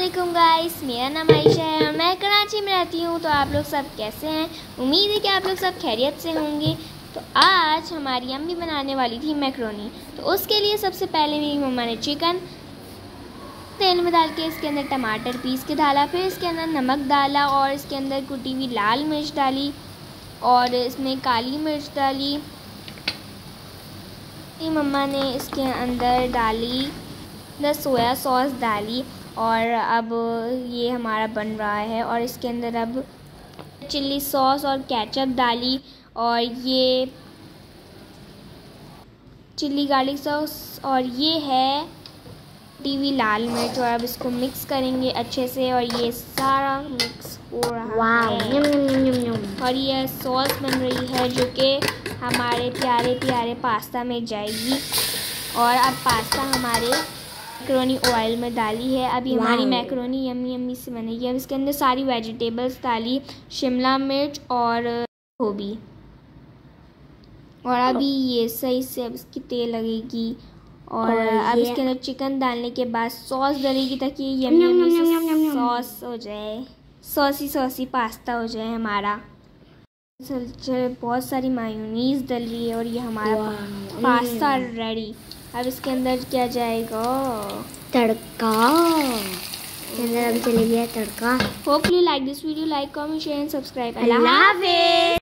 अस्सलामुअलैकुम गाइस, मेरा नाम आयशा है और मैं कराची में रहती हूँ। तो आप लोग सब कैसे हैं? उम्मीद है कि आप लोग सब खैरियत से होंगे। तो आज हमारी अम्मी बनाने वाली थी मैक्रोनी। तो उसके लिए सबसे पहले मेरी मम्मा ने चिकन तेल में डाल के इसके अंदर टमाटर पीस के डाला, फिर इसके अंदर नमक डाला और इसके अंदर कुटी हुई लाल मिर्च डाली और इसमें काली मिर्च डाली। मम्मा ने इसके अंदर डाली सोया सॉस डाली और अब ये हमारा बन रहा है। और इसके अंदर अब चिल्ली सॉस और केचप डाली और ये चिल्ली गार्लिक सॉस और ये है टीवी लाल मिर्च। और अब इसको मिक्स करेंगे अच्छे से और ये सारा मिक्स हो रहा है और ये सॉस बन रही है जो कि हमारे प्यारे प्यारे पास्ता में जाएगी। और अब पास्ता हमारे मैक्रोनी ऑयल में डाली है। अभी हमारी मैक्रोनी यम्मी यम्मी से बनेगी। अब इसके अंदर सारी वेजिटेबल्स डाली, शिमला मिर्च और गोभी। और अभी ये सही से अब इसकी तेल लगेगी और अब इसके अंदर चिकन डालने के बाद सॉस डालेगी ताकि यम्मी यम्मी सॉस हो जाए, सॉसी सॉसी पास्ता हो जाए हमारा। बहुत सारी मायोनीज डल रही है और ये हमारा पास्ता रेडी। अब इसके अंदर क्या जाएगा? तड़का। इसके अंदर अभी चले गया तड़का। Hopefully like this video, like comment share and subscribe. अल्लाह हाफ़िज़।